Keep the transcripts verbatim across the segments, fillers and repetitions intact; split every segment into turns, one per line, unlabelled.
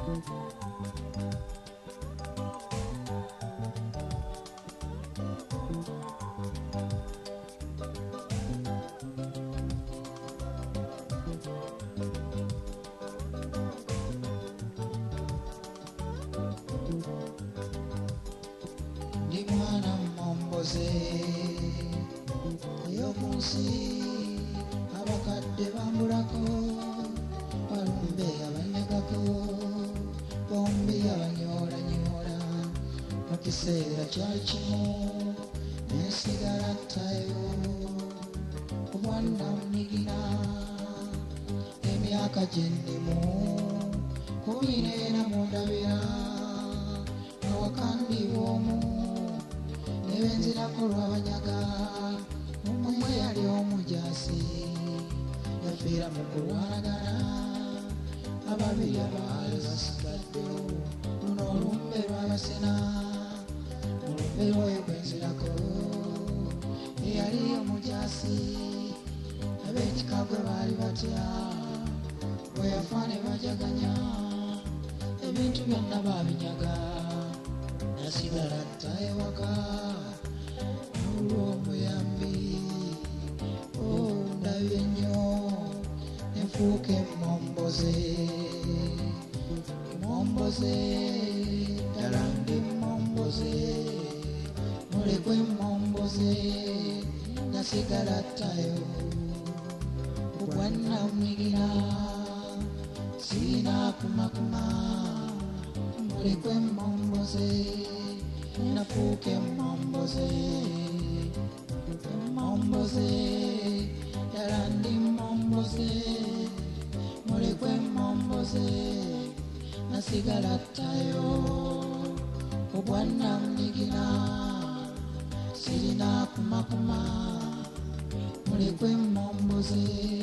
Ndi mwana momboze eyokunsi abakadde bambulako balumbe abanyagako bombi abanyolanyola mu kiseera kyali kimu nesigala ttayo obwana munigina emyaka gyendimu kumi n'ena mundabira awakandi bwomu nebenzirako lwabanyaga omwe yali omujasi yafiira mu kulwanagana ababiri abaali basigaddewo luno olumbe lwabasena olumbe lwoyo gwenzirako eyali omujasi ab'ekikagwe baali batya bwe yafa ne bajaganya ebintu byonna babinyaga nasigala tta ewaka olw'omuyambi ondabye nnyo nenfuuka emomboze emomboze ddala ndi emomboze mulekwa emomboze nasigala ttayo ogwanna munigina sirina kumakuma mulekwa emomboze nafuuka emomboze emomboze ddala ndi emomboze mulekwa emomboze nasigala ttayo obwanna munigina sirina kumakuma mulekwa emomboze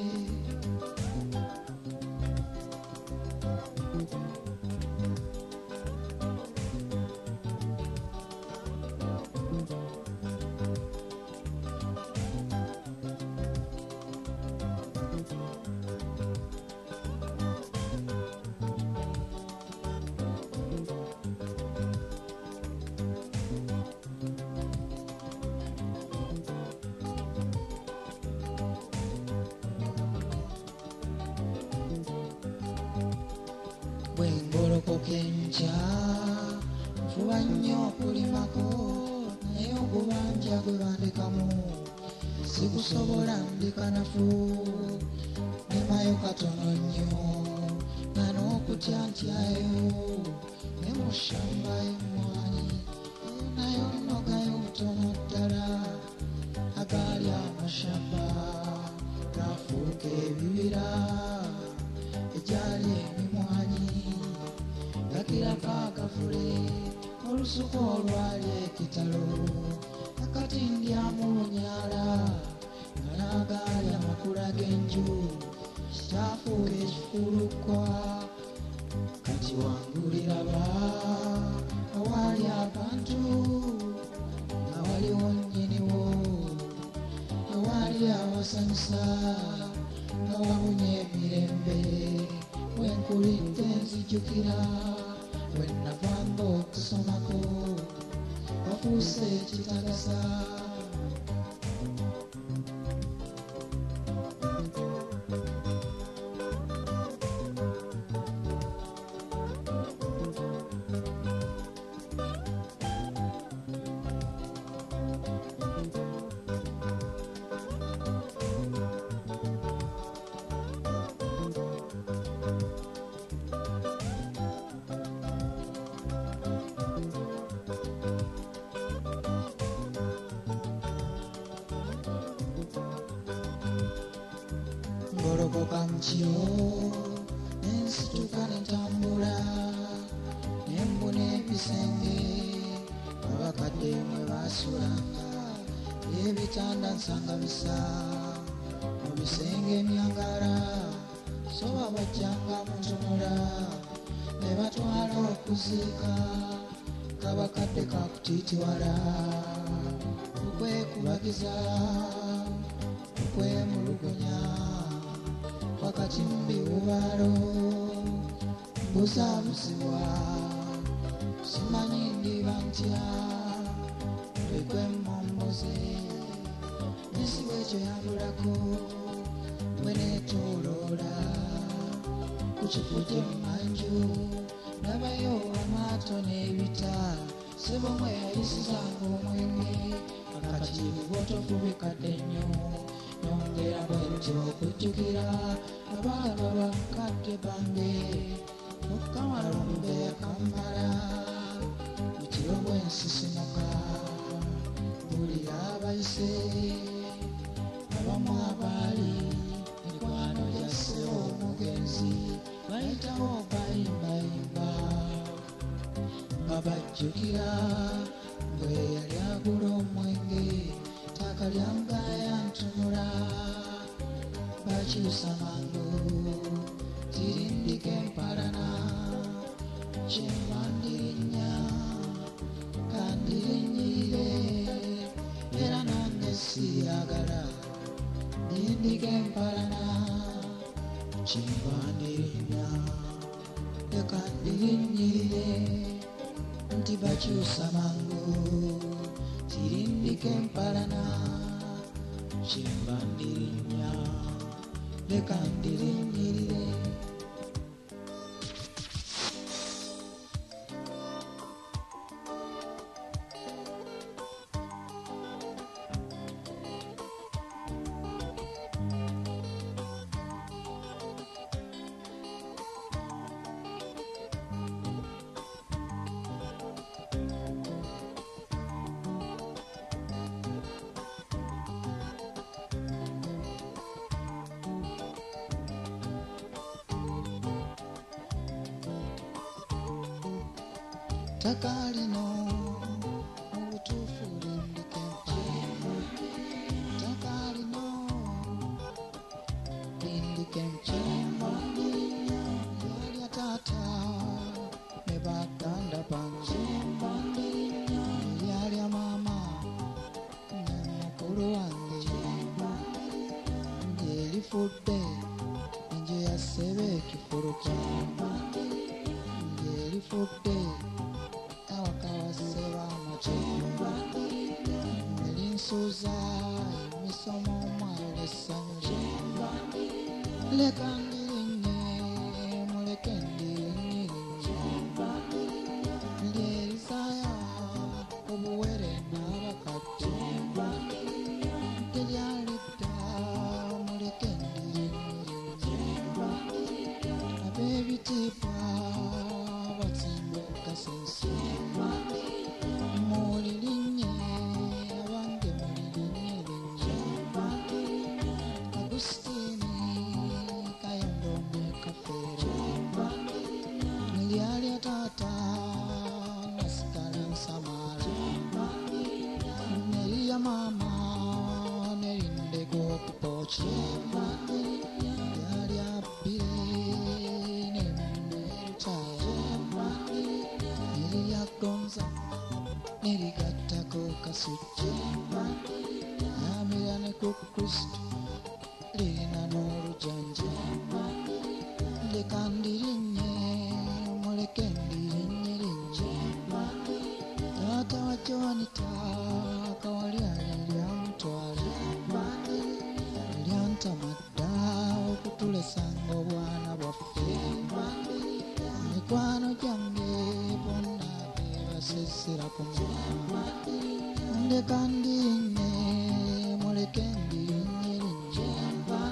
bwengolokoka enkya nfuba nnyo okulimako naye ogubanja gwe bandekamu sikusobola ndikanafu nemayo katono nnyo nga n'okutya ntyayo ne mu ssamba y'emmwanyi nayo nnogayo butono ddala agaali amashamba gafuuka ebibira egyali emimwanyi gakirako akavule olusuku olwali ekitalo akati ndyamu lunyaala nga n'agaali amakula g'enju kyafuuka ekifulukwa kati wanguliraba awaali abantu nga waliwo nnyiniwo awaali awasanyusa nga wabunye emirembe wenkulidde nzijukira wenavanga okusomako wafuuse ekitagasa ngolokoka mukiro nensituka nentambula nembuna ebisenge abakadde mwe basulanga ebitanda nsanga bisa mu bisenge emyangala soba bajjanga muntunula ne batwala okuziika kabakadde kakutiitiwala okwekubagiza okwemulugunya wakati mu biwubaalo buzaabuzibwa simanyi ndiba ntya Mulekwa emomboze nesiba ekyo yabulako bwe neetooloola ku kifo ky'emmanju nabayo amaato n'ebita ssebo mwe yayisizanga omwenge akakiibu bwotofu bikadde nnyo nyongera bwentyo okujjukira abaana bakadde bange mukamalumbe yakamala mu kiro bwensisimuka bulira abayise abamu abaali mikwano gyasse omugenzi bayitawo bayimbayimba nga bajjukira bwe yali agula omwenge ttaka lyanga yantunula bakyusa mangu tirindika empalana kyembandirinnya kandirinnyire era nange siyagala ndindika empalana kyembandirinnya leka ndirinyire nti bakyusa mangu tirindika empalana kyembandirinnya leka ndirinyirire ttaka lino mu butuufu lindika empalana ttaka lino lindika empalana yalya taata ne baganda bange yalya maama ne mukulu wange ngyerifudde nje yassebe ekifuluka ngyerifudde nelinsuuza emisomo omwala essanyu leka ndirinnye muleke ndirinnyirinnya lyerisaaya obuwere n'abakadde teryalidda muleke ndirinnyirinnya ab'ebitiibwa basimbe kasensi mulirinnye abange mulirinnyirinnya Agustini Kayondombe Kafeero lyalya taata nasigala nsamala neriya maama nerindega okupoki lyalya bbire nerutaya nerya gonza nerigattako kasujja yamira ne ku Kristo lirina n'olujanja leka ndirinnye muleke ndirinnyirinnya taata wa Joanita kawali ali lyamutwala lyantamadda okutulesanga obwana bwaffe mikwano gyange bonna bebasesera ku mwana ndeka ndirinnye muleke ndirinnyirinnya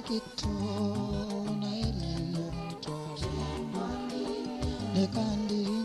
bawanakitto naye lyamutwala leka ndirinnye